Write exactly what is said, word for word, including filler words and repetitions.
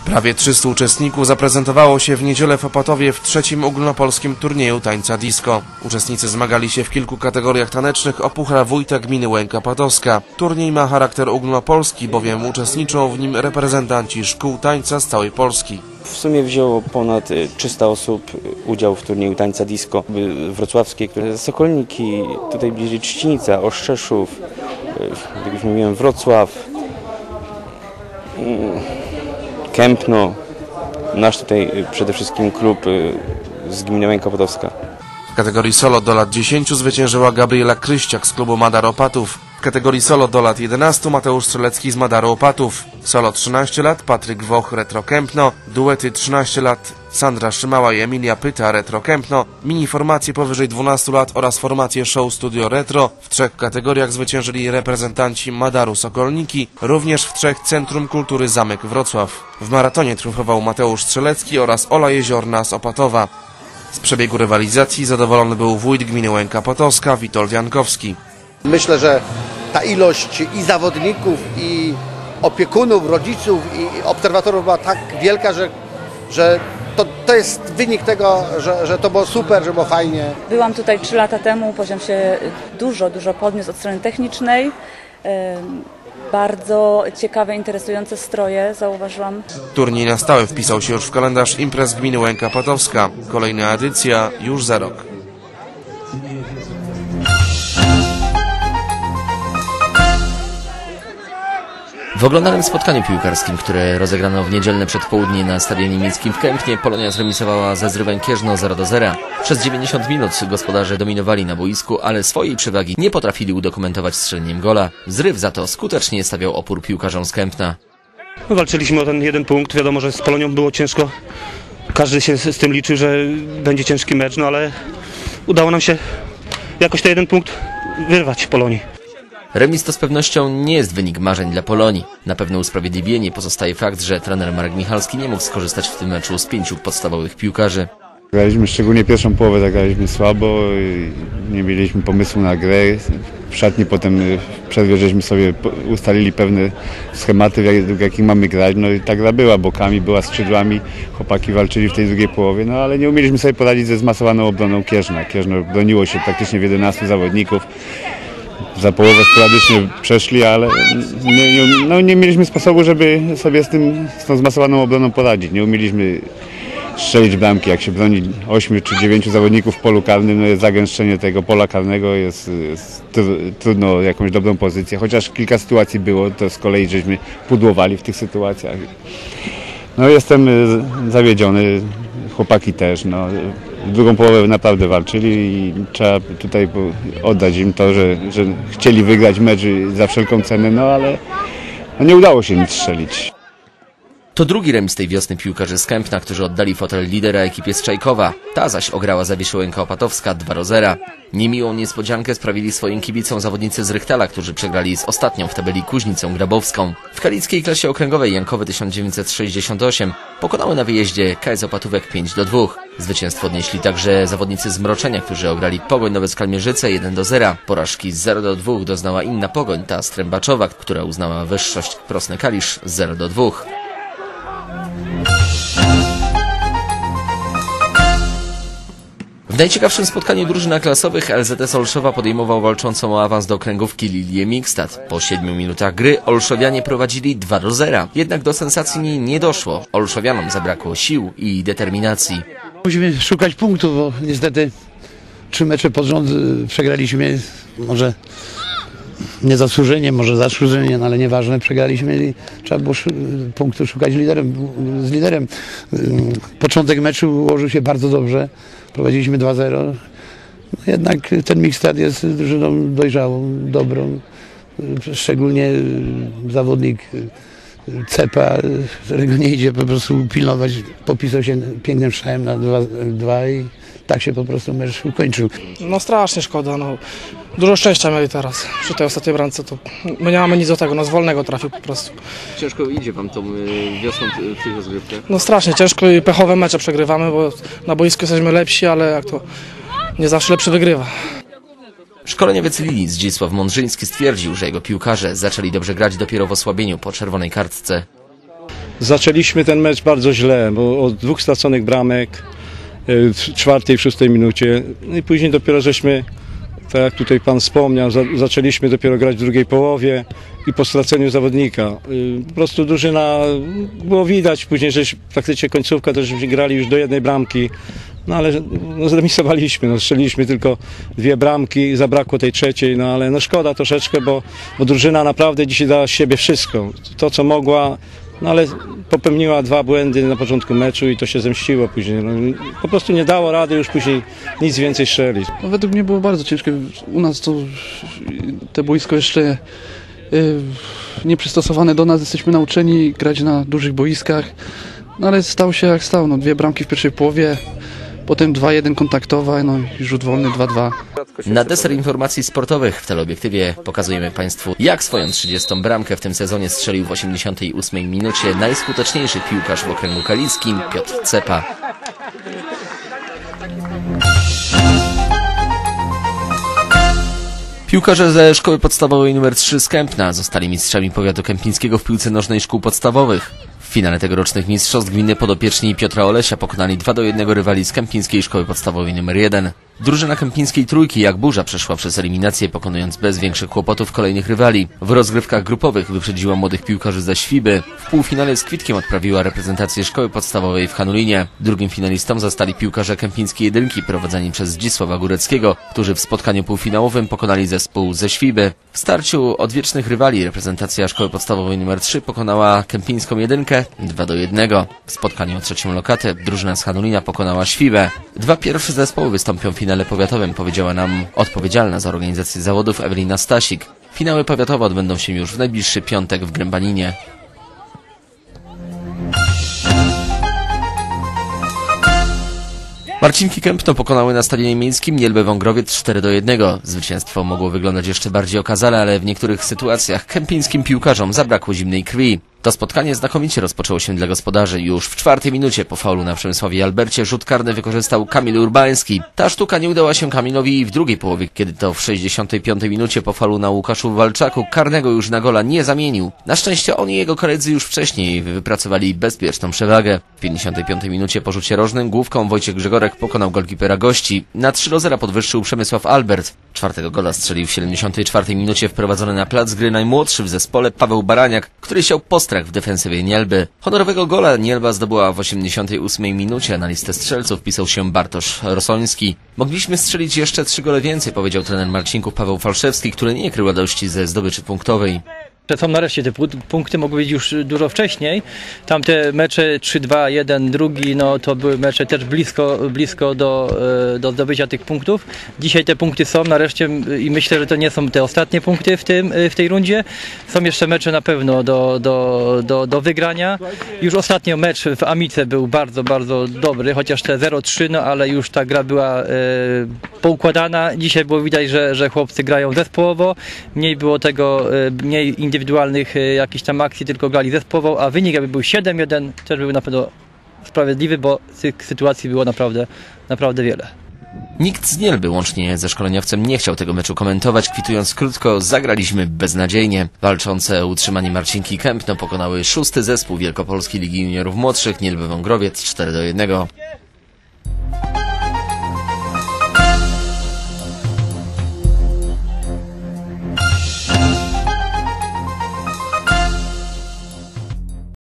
Prawie trzystu uczestników zaprezentowało się w niedzielę w Opatowie w trzecim ogólnopolskim turnieju tańca disco. Uczestnicy zmagali się w kilku kategoriach tanecznych o puchar wójta gminy Łęka Opatowska. Turniej ma charakter ogólnopolski, bowiem uczestniczą w nim reprezentanci szkół tańca z całej Polski. W sumie wzięło ponad trzysta osób udział w turnieju tańca disco wrocławskie, które Sokolniki, tutaj bliżej Trzcinica, Oszczeszów, jak już mówiłem, Wrocław, Kępno, nasz tutaj przede wszystkim klub z gminy Łęka Opatowska. W kategorii solo do lat dziesięciu zwyciężyła Gabriela Kryściak z klubu Madar Opatów. W kategorii solo do lat jedenastu Mateusz Strzelecki z Madaru Opatów. Solo trzynaście lat Patryk Woch, Retro Kępno. Duety trzynaście lat Sandra Szymała i Emilia Pyta, Retro Kępno. Mini formacje powyżej dwunastu lat oraz formacje Show Studio Retro. W trzech kategoriach zwyciężyli reprezentanci Madaru Sokolniki, również w trzech Centrum Kultury Zamek Wrocław. W maratonie triumfował Mateusz Strzelecki oraz Ola Jeziorna z Opatowa. Z przebiegu rywalizacji zadowolony był wójt gminy Łęka Opatowska Witold Jankowski. Myślę, że ta ilość i zawodników, i opiekunów, rodziców, i obserwatorów była tak wielka, że, że to, to jest wynik tego, że, że to było super, że było fajnie. Byłam tutaj trzy lata temu, poziom się dużo, dużo podniósł od strony technicznej. Bardzo ciekawe, interesujące stroje zauważyłam. Turniej na stałe wpisał się już w kalendarz imprez gminy Łęka Opatowska. Kolejna edycja już za rok. W oglądanym spotkaniu piłkarskim, które rozegrano w niedzielne przedpołudnie na Stadionie Miejskim w Kępnie, Polonia zremisowała ze Zrywem Kierzno zero do zera. Przez dziewięćdziesiąt minut gospodarze dominowali na boisku, ale swojej przewagi nie potrafili udokumentować strzeleniem gola. Zryw za to skutecznie stawiał opór piłkarzom z Kępna. Walczyliśmy o ten jeden punkt. Wiadomo, że z Polonią było ciężko. Każdy się z tym liczył, że będzie ciężki mecz, no ale udało nam się jakoś ten jeden punkt wyrwać Polonii. Remis to z pewnością nie jest wynik marzeń dla Polonii. Na pewno usprawiedliwienie pozostaje fakt, że trener Marek Michalski nie mógł skorzystać w tym meczu z pięciu podstawowych piłkarzy. Graliśmy szczególnie pierwszą połowę, zagraliśmy słabo, nie mieliśmy pomysłu na grę. W szatni potem w przerwie żeśmy sobie ustalili pewne schematy, w jakich mamy grać. No i ta gra była bokami, była skrzydłami, chłopaki walczyli w tej drugiej połowie, no ale nie umieliśmy sobie poradzić ze zmasowaną obroną Kierzna. Kierzno broniło się praktycznie w jedenastu zawodników. Za połowę sporadycznie przeszli, ale nie, nie, no nie mieliśmy sposobu, żeby sobie z, tym, z tą zmasowaną obroną poradzić. Nie umieliśmy strzelić bramki. Jak się broni ośmiu czy dziewięciu zawodników w polu karnym, no jest zagęszczenie tego pola karnego, jest, jest trudno jakąś dobrą pozycję. Chociaż kilka sytuacji było, to z kolei żeśmy pudłowali w tych sytuacjach. No jestem zawiedziony, chłopaki też. No. Drugą połowę naprawdę walczyli i trzeba tutaj oddać im to, że, że chcieli wygrać mecz za wszelką cenę, no ale no nie udało się nic strzelić. To drugi remis tej wiosny piłkarzy z Kępna, którzy oddali fotel lidera ekipie z Czajkowa. Ta zaś ograła Zawiszę Łęka Opatowska dwa do zera. Niemiłą niespodziankę sprawili swoim kibicom zawodnicy z Rychtala, którzy przegrali z ostatnią w tabeli Kuźnicą Grabowską. W kalickiej klasie okręgowej Jankowy tysiąc dziewięćset sześćdziesiąt osiem pokonały na wyjeździe K S Opatówek pięć do dwóch. Zwycięstwo odnieśli także zawodnicy z Mroczenia, którzy ograli Pogoń Nowe Skalmierzyce jeden do zera. Porażki z zero do dwóch doznała inna Pogoń, ta z Trębaczowa, która uznała wyższość Krosny Kalisz zero do dwóch. W najciekawszym spotkaniu drużyn klasowych L Z S Olszowa podejmował walczącą o awans do okręgówki Lilię Mikstad. Po siedmiu minutach gry Olszowianie prowadzili dwa do zera. Jednak do sensacji nie doszło. Olszowianom zabrakło sił i determinacji. Musimy szukać punktów, bo niestety trzy mecze pod rząd przegraliśmy. Może niezasłużenie, może zasłużenie, no ale nieważne, przegraliśmy i trzeba było punktu szukać liderem, z liderem. Początek meczu ułożył się bardzo dobrze, prowadziliśmy dwa zero. No jednak ten Mikstad jest drużyną dojrzałą, dobrą, szczególnie zawodnik Cepa, którego nie idzie po prostu pilnować, popisał się pięknym strzałem na dwa i tak się po prostu mecz ukończył. No strasznie szkoda, no. Dużo szczęścia mieli teraz przy tej ostatniej bramce, to my nie mamy nic do tego, no z wolnego trafił po prostu. Ciężko idzie wam tą wiosną w tych rozgrywkach? No strasznie ciężko i pechowe mecze przegrywamy, bo na boisku jesteśmy lepsi, ale jak to nie zawsze lepszy wygrywa. Szkoleniowiec Lilii Zdzisław Mądrzyński stwierdził, że jego piłkarze zaczęli dobrze grać dopiero w osłabieniu po czerwonej kartce. Zaczęliśmy ten mecz bardzo źle, bo od dwóch straconych bramek w czwartej, w szóstej minucie, no i później dopiero żeśmy, tak jak tutaj pan wspomniał, za, zaczęliśmy dopiero grać w drugiej połowie i po straceniu zawodnika. Po prostu drużyna, było widać później, że praktycznie końcówka też grali już do jednej bramki, no ale no, zremisowaliśmy, no, strzeliliśmy tylko dwie bramki, zabrakło tej trzeciej, no ale no szkoda troszeczkę, bo, bo drużyna naprawdę dzisiaj dała z siebie wszystko, to co mogła. No ale popełniła dwa błędy na początku meczu i to się zemściło później. No, po prostu nie dało rady już później nic więcej strzelić. No, według mnie było bardzo ciężkie. U nas to te boisko jeszcze y, nieprzystosowane do nas. Jesteśmy nauczeni grać na dużych boiskach. No ale stało się jak stało. No, dwie bramki w pierwszej połowie. Potem dwa jeden kontaktowa, no i rzut wolny dwa dwa. Na deser informacji sportowych w teleobiektywie pokazujemy Państwu, jak swoją trzydziestą bramkę w tym sezonie strzelił w osiemdziesiątej ósmej minucie najskuteczniejszy piłkarz w okręgu kaliskim Piotr Cepa. Piłkarze ze szkoły podstawowej numer trzy z Kępna zostali mistrzami powiatu kępińskiego w piłce nożnej szkół podstawowych. W finale tegorocznych mistrzostw gminy podopieczni Piotra Olesia pokonali dwa do jednego rywali z Kępińskiej Szkoły Podstawowej numer jeden. Drużyna Kępińskiej Trójki jak burza przeszła przez eliminację, pokonując bez większych kłopotów kolejnych rywali. W rozgrywkach grupowych wyprzedziła młodych piłkarzy ze Świby. W półfinale z Kwitkiem odprawiła reprezentację Szkoły Podstawowej w Hanulinie. Drugim finalistą zostali piłkarze Kępińskiej Jedynki prowadzeni przez Zdzisława Góreckiego, którzy w spotkaniu półfinałowym pokonali zespół ze Świby. W starciu odwiecznych rywali reprezentacja Szkoły Podstawowej numer trzy pokonała Kępińską Jedynkę dwa do jednego. W spotkaniu o trzecią lokatę drużyna z Hanulina pokonała Świbę. Dwa pierwsze zespoły wystąpią w finale powiatowym, powiedziała nam odpowiedzialna za organizację zawodów Ewelina Stasik. Finały powiatowe odbędą się już w najbliższy piątek w Grębaninie. Marcinki Kępno pokonały na stadionie miejskim Nielbę Wągrowiec cztery do jednego. Zwycięstwo mogło wyglądać jeszcze bardziej okazale, ale w niektórych sytuacjach kępińskim piłkarzom zabrakło zimnej krwi. To spotkanie znakomicie rozpoczęło się dla gospodarzy. Już w czwartej minucie po faulu na Przemysławie Albercie rzut karny wykorzystał Kamil Urbański. Ta sztuka nie udała się Kamilowi w drugiej połowie, kiedy to w sześćdziesiątej piątej minucie po faulu na Łukaszu Walczaku karnego już na gola nie zamienił. Na szczęście on i jego koledzy już wcześniej wypracowali bezpieczną przewagę. W pięćdziesiątej piątej minucie po rzucie rożnym główką Wojciech Grzegorek pokonał golkipera gości. Na trzy do zera podwyższył Przemysław Albert. Czwartego gola strzelił w siedemdziesiątej czwartej minucie wprowadzony na plac gry najmłodszy w zespole Paweł Baraniak, który siał postrach w defensywie Nielby. Honorowego gola Nielba zdobyła w osiemdziesiątej ósmej minucie. Na listę strzelców wpisał się Bartosz Rosoński. Mogliśmy strzelić jeszcze trzy gole więcej, powiedział trener Marcinków Paweł Falszewski, który nie krył radości ze zdobyczy punktowej. Są nareszcie te punkty, mogły być już dużo wcześniej. Tamte mecze trzy dwa, jeden, drugi, no to były mecze też blisko, blisko do, do zdobycia tych punktów. Dzisiaj te punkty są nareszcie i myślę, że to nie są te ostatnie punkty w, tym, w tej rundzie. Są jeszcze mecze na pewno do, do, do, do wygrania. Już ostatnio mecz w Amice był bardzo, bardzo dobry, chociaż te zero trzy, no ale już ta gra była e, poukładana. Dzisiaj było widać, że, że chłopcy grają zespołowo. Mniej było tego, e, mniej indywidualnie indywidualnych jakichś tam akcji, tylko grali zespołowo, a wynik jakby był siedem jeden, też był na pewno sprawiedliwy, bo tych sytuacji było naprawdę, naprawdę wiele. Nikt z Nielby, łącznie ze szkoleniowcem, nie chciał tego meczu komentować, kwitując krótko: zagraliśmy beznadziejnie. Walczące o utrzymanie Marcinki Kępno pokonały szósty zespół Wielkopolskiej Ligi Juniorów Młodszych Nielby Wągrowiec cztery do jednego.